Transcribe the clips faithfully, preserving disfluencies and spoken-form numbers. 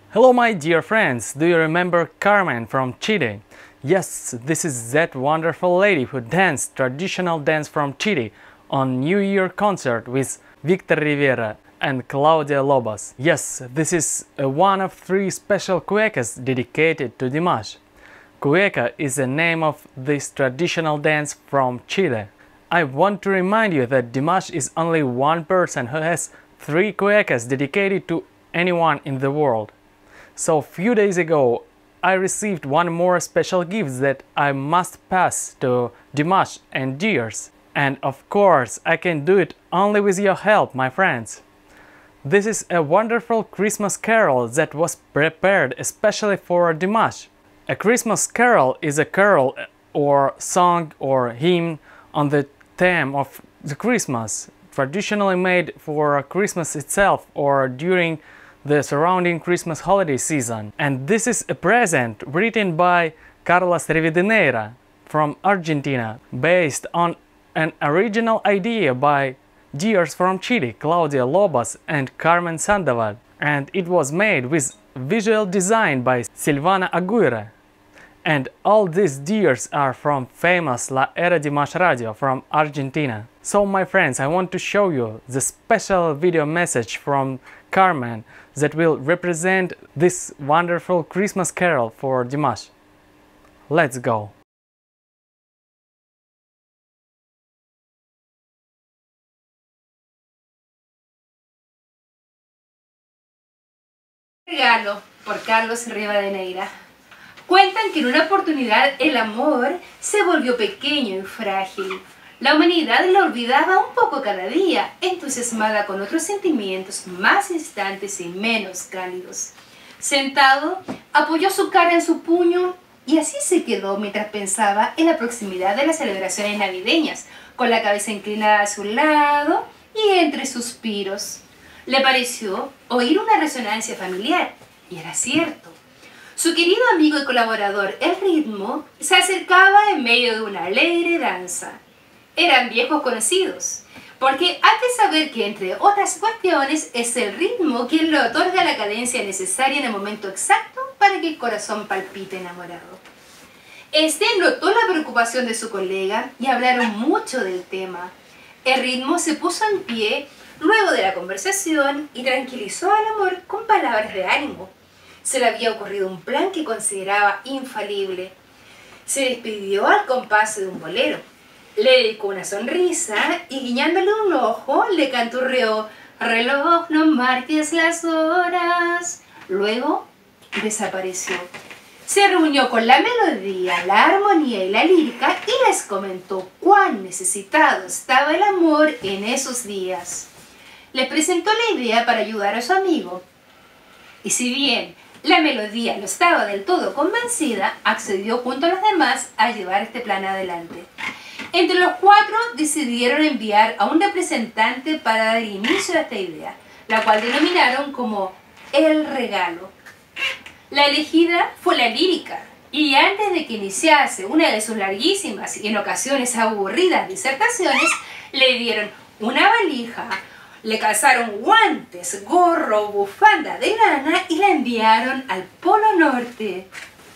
Hello my dear friends, do you remember Carmen from Chile? Yes, this is that wonderful lady who danced traditional dance from Chile on New Year concert with Victor Rivera and Claudia Lobos. Yes, this is uh, one of three special cuecas dedicated to Dimash. Cueca is the name of this traditional dance from Chile. I want to remind you that Dimash is only one person who has three cuecas dedicated to anyone in the world. So few days ago I received one more special gift that I must pass to Dimash and Dears. And of course I can do it only with your help, my friends. This is a wonderful Christmas carol that was prepared especially for Dimash. A Christmas carol is a carol or song or hymn on the theme of the Christmas, traditionally made for Christmas itself or during the surrounding Christmas holiday season. And this is a present written by Carlos Rivadeneira from Argentina, based on an original idea by Dears from Chile, Claudia Lobos and Carmen Sandoval, and it was made with visual design by Silvana Aguirre. And all these dears are from famous La Era Dimash Radio from Argentina. So my friends, I want to show you the special video message from Carmen that will represent this wonderful Christmas carol for Dimash. Let's go! Regalo por Carlos Rivadeneira. Cuentan que en una oportunidad el amor se volvió pequeño y frágil. La humanidad lo olvidaba un poco cada día, entusiasmada con otros sentimientos más distantes y menos cálidos. Sentado, apoyó su cara en su puño y así se quedó mientras pensaba en la proximidad de las celebraciones navideñas, con la cabeza inclinada hacia un lado y entre suspiros. Le pareció oír una resonancia familiar, y era cierto. Su querido amigo y colaborador, el ritmo, se acercaba en medio de una alegre danza. Eran viejos conocidos, porque hay que saber que, entre otras cuestiones, es el ritmo quien le otorga la cadencia necesaria en el momento exacto para que el corazón palpite enamorado. Este notó la preocupación de su colega y hablaron mucho del tema. El ritmo se puso en pie luego de la conversación y tranquilizó al amor con palabras de ánimo. Se le había ocurrido un plan que consideraba infalible. Se despidió al compás de un bolero. Le dedicó una sonrisa y guiñándole un ojo le canturreó: reloj, no marques las horas. Luego desapareció. Se reunió con la melodía, la armonía y la lírica y les comentó cuán necesitado estaba el amor en esos días. Les presentó la idea para ayudar a su amigo. Y si bien la melodía no estaba del todo convencida, accedió junto a los demás a llevar este plan adelante. Entre los cuatro decidieron enviar a un representante para dar inicio a esta idea, la cual denominaron como el regalo. La elegida fue la lírica, y antes de que iniciase una de sus larguísimas y en ocasiones aburridas disertaciones, le dieron una valija, le calzaron guantes, gorro, bufanda de lana y la enviaron al Polo Norte.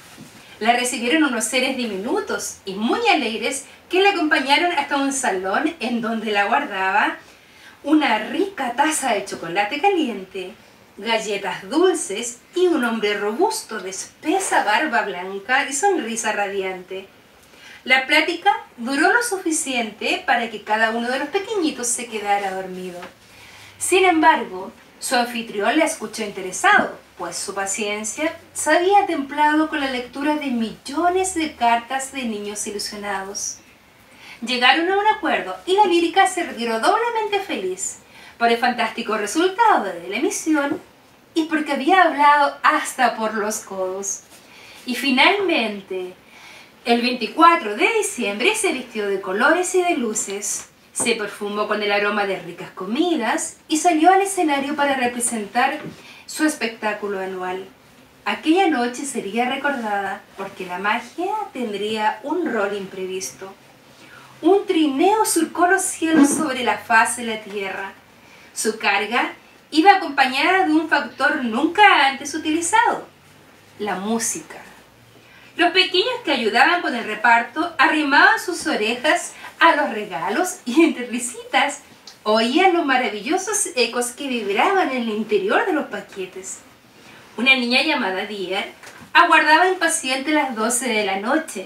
La recibieron unos seres diminutos y muy alegres que la acompañaron hasta un salón en donde la guardaba una rica taza de chocolate caliente, galletas dulces y un hombre robusto de espesa barba blanca y sonrisa radiante. La plática duró lo suficiente para que cada uno de los pequeñitos se quedara dormido. Sin embargo, su anfitrión la escuchó interesado, pues su paciencia se había templado con la lectura de millones de cartas de niños ilusionados. Llegaron a un acuerdo y la lírica se retiró doblemente feliz por el fantástico resultado de la emisión y porque había hablado hasta por los codos. Y finalmente, el veinticuatro de diciembre se vistió de colores y de luces. Se perfumó con el aroma de ricas comidas y salió al escenario para representar su espectáculo anual. Aquella noche sería recordada porque la magia tendría un rol imprevisto. Un trineo surcó los cielos sobre la faz de la tierra. Su carga iba acompañada de un factor nunca antes utilizado: la música. Los pequeños que ayudaban con el reparto arrimaban sus orejas a los regalos y entre risitas oían los maravillosos ecos que vibraban en el interior de los paquetes. Una niña llamada Dear aguardaba impaciente las doce de la noche.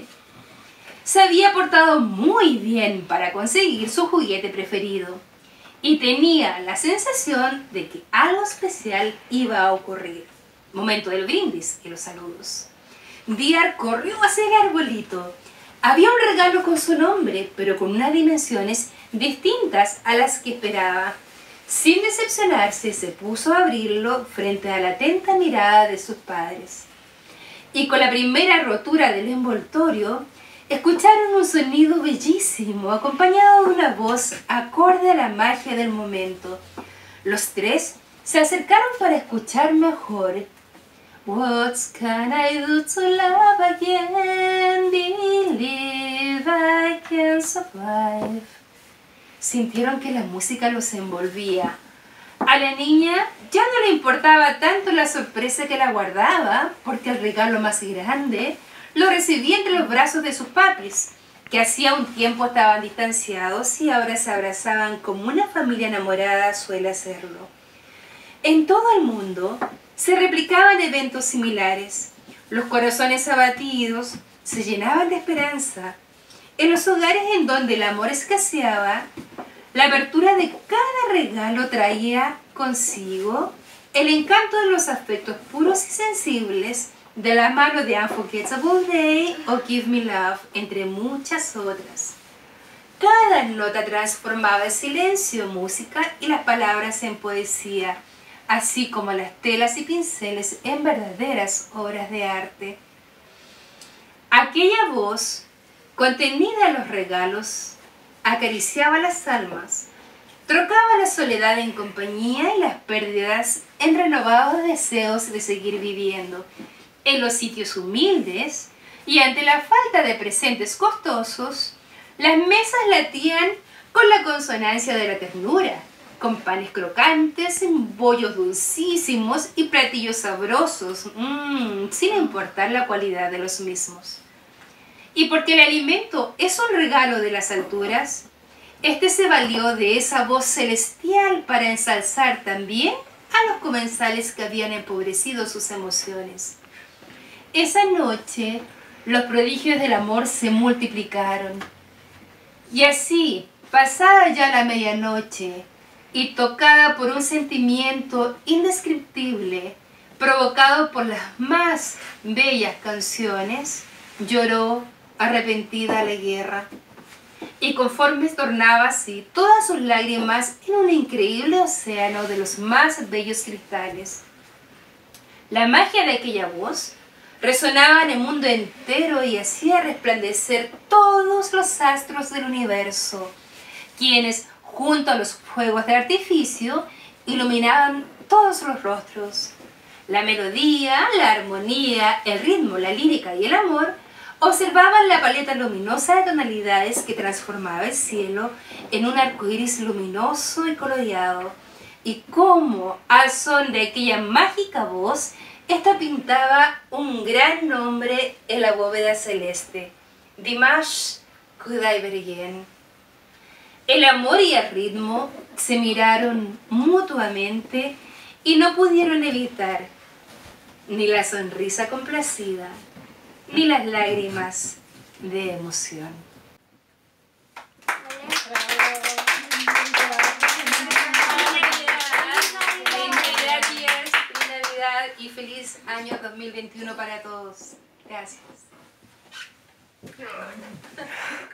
Se había portado muy bien para conseguir su juguete preferido y tenía la sensación de que algo especial iba a ocurrir. Momento del brindis y los saludos. Dear corrió hacia el arbolito. Había un regalo con su nombre, pero con unas dimensiones distintas a las que esperaba. Sin decepcionarse, se puso a abrirlo frente a la atenta mirada de sus padres. Y con la primera rotura del envoltorio, escucharon un sonido bellísimo, acompañado de una voz acorde a la magia del momento. Los tres se acercaron para escuchar mejor. What can I do to love again? Believe I can survive. Sintieron que la música los envolvía. A la niña ya no le importaba tanto la sorpresa que la guardaba, porque el regalo más grande lo recibía entre los brazos de sus papis, que hacía un tiempo estaban distanciados y ahora se abrazaban como una familia enamorada suele hacerlo. En todo el mundo se replicaban eventos similares. Los corazones abatidos se llenaban de esperanza. En los hogares en donde el amor escaseaba, la apertura de cada regalo traía consigo el encanto de los afectos puros y sensibles, de la mano de Unforgettable Day o Give Me Love, entre muchas otras. Cada nota transformaba el silencio en música y las palabras en poesía, así como las telas y pinceles en verdaderas obras de arte. Aquella voz, contenida en los regalos, acariciaba las almas, trocaba la soledad en compañía y las pérdidas en renovados deseos de seguir viviendo. En los sitios humildes y ante la falta de presentes costosos, las mesas latían con la consonancia de la ternura, con panes crocantes, bollos dulcísimos y platillos sabrosos, mmm, sin importar la cualidad de los mismos. Y porque el alimento es un regalo de las alturas, este se valió de esa voz celestial para ensalzar también a los comensales que habían empobrecido sus emociones. Esa noche, los prodigios del amor se multiplicaron. Y así, pasada ya la medianoche, y tocada por un sentimiento indescriptible, provocado por las más bellas canciones, lloró arrepentida la guerra. Y conforme tornaba así todas sus lágrimas en un increíble océano de los más bellos cristales. La magia de aquella voz resonaba en el mundo entero y hacía resplandecer todos los astros del universo, quienes, junto a los fuegos de artificio, iluminaban todos los rostros. La melodía, la armonía, el ritmo, la lírica y el amor observaban la paleta luminosa de tonalidades que transformaba el cielo en un arco iris luminoso y coloreado, y cómo, al son de aquella mágica voz, esta pintaba un gran nombre en la bóveda celeste: Dimash Kudaibergen. El amor y el ritmo se miraron mutuamente y no pudieron evitar ni la sonrisa complacida, ni las lágrimas de emoción. Y feliz año dos mil veintiuno para todos. Gracias.